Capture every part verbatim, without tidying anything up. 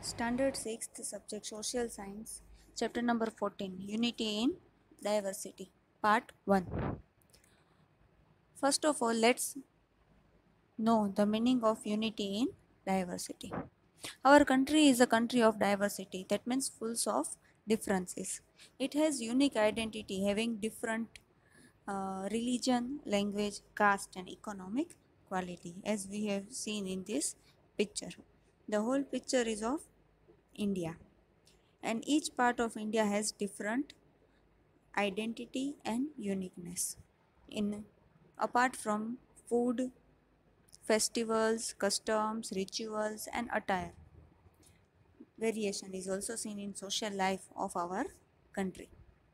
Standard sixth subject Social Science, chapter number fourteen, Unity in Diversity, part one. First of all, let's know the meaning of unity in diversity. Our country is a country of diversity, that means full of differences. It has unique identity having different uh, religion, language, caste and economic quality, as we have seen in this picture. The whole picture is of India, and each part of India has different identity and uniqueness. In apart from food, festivals, customs, rituals and attire, variation is also seen in social life of our country.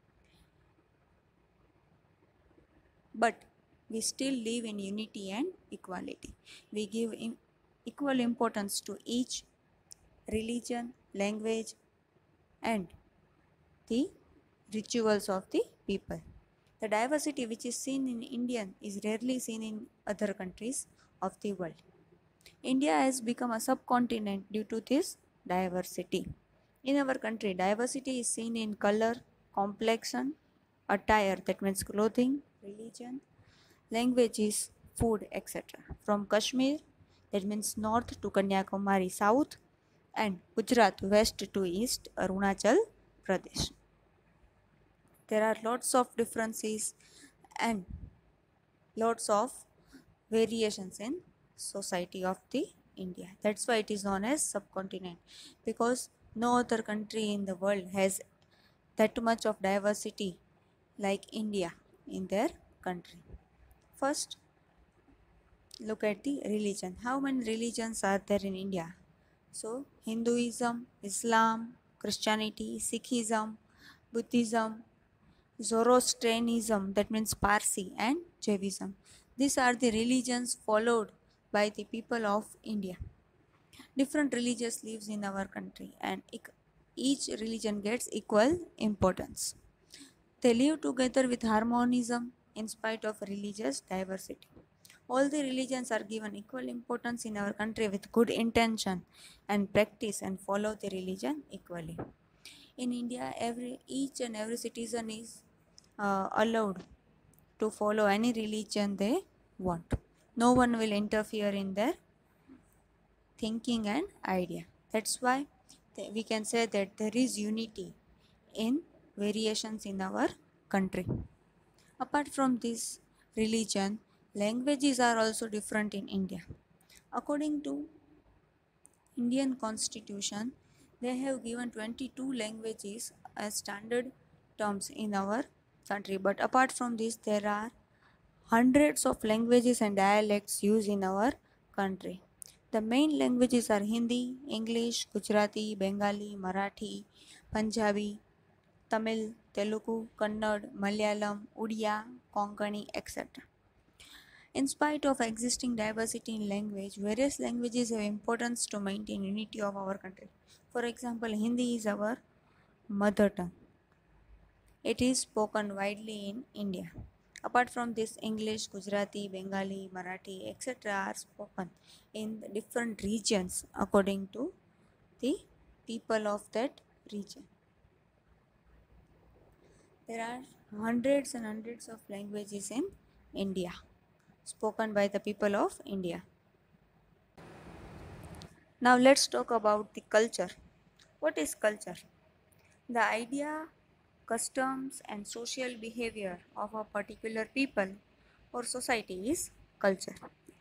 But we still live in unity and equality. We give im- equal importance to each religion, language and the rituals of the people. The diversity which is seen in Indian is rarely seen in other countries of the world. India has become a subcontinent due to this diversity. In our country, diversity is seen in color, complexion, attire, that means clothing, religion, languages, food, et cetera. From Kashmir, that means north, to Kanyakumari, south, and Gujarat, west to east, Arunachal Pradesh. There are lots of differences and lots of variations in society of the India. That's why it is known as subcontinent, because no other country in the world has that much of diversity like India in their country. First, look at the religion. How many religions are there in India? So Hinduism, Islam, Christianity, Sikhism, Buddhism, Zoroastrianism, that means Parsi, and Jaivism. These are the religions followed by the people of India. Different religious lives in our country, and each religion gets equal importance. They live together with harmonism in spite of religious diversity. All the religions are given equal importance in our country with good intention and practice and follow the religion equally. In India, every each and every citizen is uh, allowed to follow any religion they want. No one will interfere in their thinking and idea. That's why th- we can say that there is unity in variations in our country. Apart from this religion, languages are also different in India. According to Indian Constitution, they have given twenty-two languages as standard terms in our country. But apart from this, there are hundreds of languages and dialects used in our country. The main languages are Hindi, English, Gujarati, Bengali, Marathi, Punjabi, Tamil, Telugu, Kannada, Malayalam, Odia, Konkani, et cetera. In spite of existing diversity in language, various languages have importance to maintain unity of our country. For example, Hindi is our mother tongue. It is spoken widely in India. Apart from this, English, Gujarati, Bengali, Marathi, et cetera are spoken in different regions according to the people of that region. There are hundreds and hundreds of languages in India spoken by the people of India. Now let's talk about the culture. What is culture? The idea, customs and social behavior of a particular people or society is culture.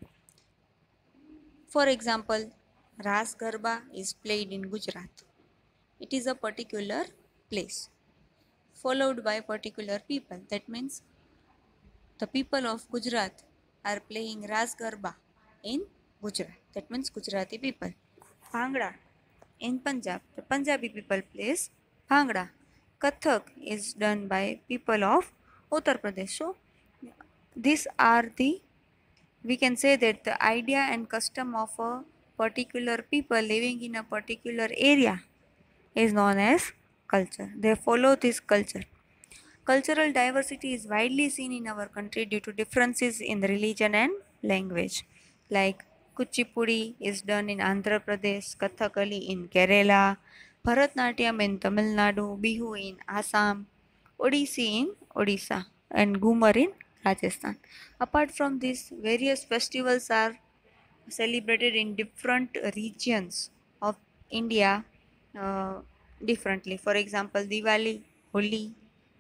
For example, Ras Garba is played in Gujarat. It is a particular place followed by particular people. That means the people of Gujarat are playing Ras Garba in Gujarat. That means Gujarati people. Bhangra in Punjab, the Punjabi people plays Bhangra. Kathak is done by people of Uttar Pradesh. So these are the, we can say that the idea and custom of a particular people living in a particular area is known as culture. They follow this culture. Cultural diversity is widely seen in our country due to differences in religion and language. Like Kuchipudi is done in Andhra Pradesh, Kathakali in Kerala, Bharatnatyam in Tamil Nadu, Bihu in Assam, Odissi in Odisha, and Ghumar in Rajasthan. Apart from this, various festivals are celebrated in different regions of India uh, differently. For example, Diwali, Holi,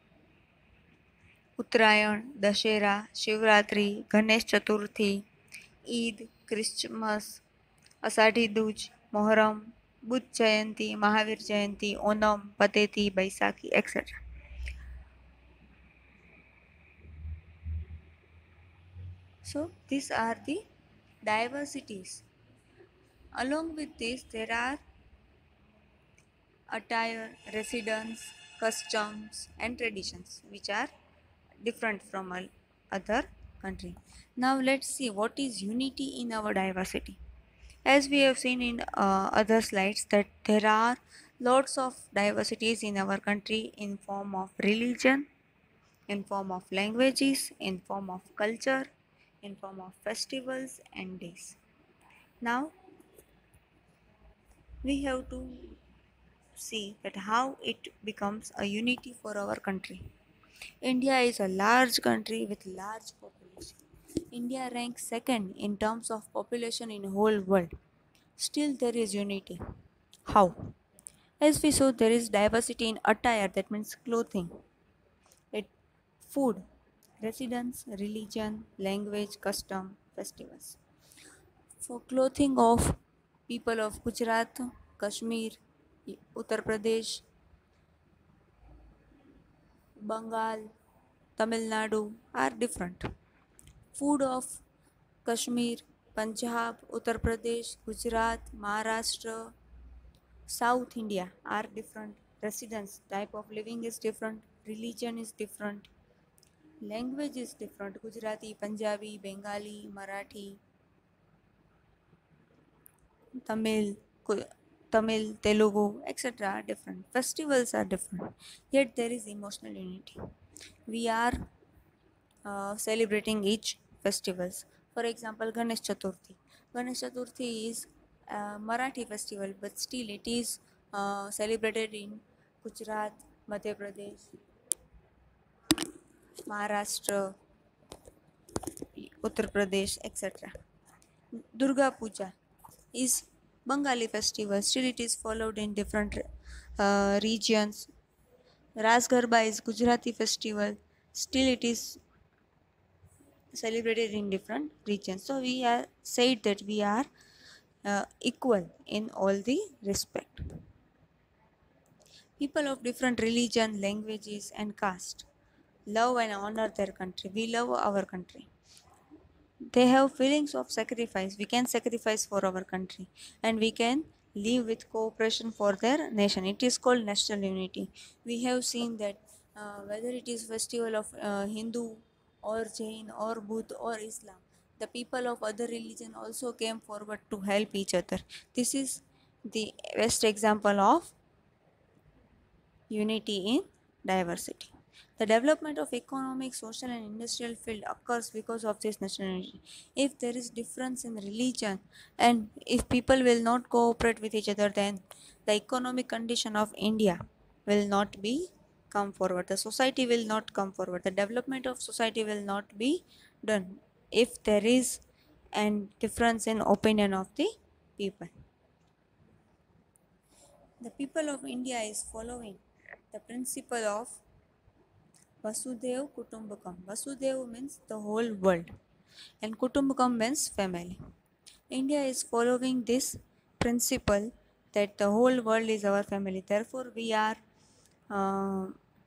Uttarayan, Dashera, Shivratri, Ganesh Chaturthi, Eid, Christmas, Asadhi Duj, Moharram, Buddh Jayanti, Mahavir Jayanti, Onam, Pateti, Baisakhi, et cetera. So these are the diversities. Along with this, there are attire, residence, customs, and traditions which are different from all other country. Now let's see what is unity in our diversity. As we have seen in uh, other slides that there are lots of diversities in our country in form of religion, in form of languages, in form of culture, in form of festivals and days. Now we have to see that how it becomes a unity for our country. India is a large country with large population. India ranks second in terms of population in whole world. Still there is unity. How? As we saw, there is diversity in attire, that means clothing, it, food, residence, religion, language, custom, festivals. For clothing of people of Gujarat, Kashmir, Uttar Pradesh, Bengal, Tamil Nadu are different. Food of Kashmir, Punjab, Uttar Pradesh, Gujarat, Maharashtra, South India are different. Residence, type of living is different. Religion is different. Language is different. Gujarati, Punjabi, Bengali, Marathi, Tamil, Tamil, Telugu, et cetera are different. Festivals are different. Yet there is emotional unity. We are uh, celebrating each festivals. For example, Ganesh Chaturthi. Ganesh Chaturthi is a Marathi festival, but still it is uh, celebrated in Gujarat, Madhya Pradesh, Maharashtra, Uttar Pradesh, et cetera. Durga Puja is Bengali festival. Still, it is followed in different uh, regions. Ras Garba is Gujarati festival. Still, it is celebrated in different regions. So we are said that we are uh, equal in all the respect. People of different religion, languages, and caste love and honor their country. We love our country. They have feelings of sacrifice. We can sacrifice for our country, and we can live with cooperation for their nation. It is called national unity. We have seen that uh, whether it is festival of uh, Hindu or Jain or Buddha or Islam, the people of other religion also came forward to help each other. This is the best example of unity in diversity. The development of economic, social and industrial field occurs because of this nationality. If there is difference in religion and if people will not cooperate with each other, then the economic condition of India will not be come forward. The society will not come forward. The development of society will not be done if there is a difference in opinion of the people. The people of India is following the principle of Vasudev Kutumbakam. Vasudev means the whole world and Kutumbakam means family. India is following this principle that the whole world is our family. Therefore, we are uh,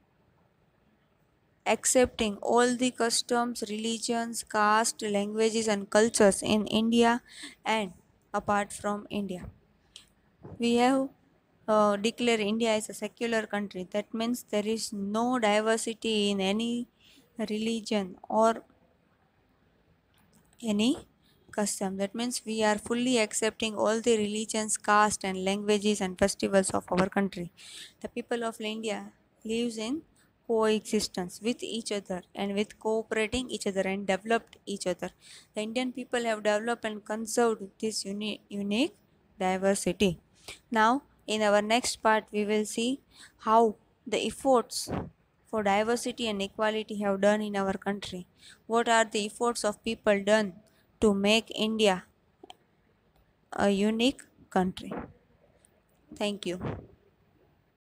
accepting all the customs, religions, caste, languages and cultures in India and apart from India. We have uh, declared India as a secular country. That means there is no diversity in any religion or any custom. That means we are fully accepting all the religions, caste and languages and festivals of our country. The people of India lives in coexistence with each other and with cooperating each other and developed each other. The Indian people have developed and conserved this uni- unique diversity. Now, in our next part, we will see how the efforts for diversity and equality have done in our country. What are the efforts of people done to make India a unique country? Thank you.